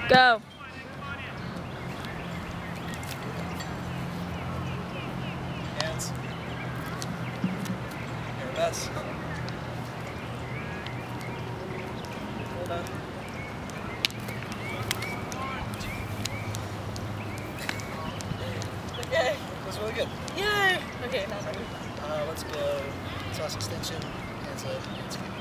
Go. Hands. Arabesque. Hold on. Okay. That was really good. Yay. Okay. Let's go. Sauce extension. Hands up. Hands up.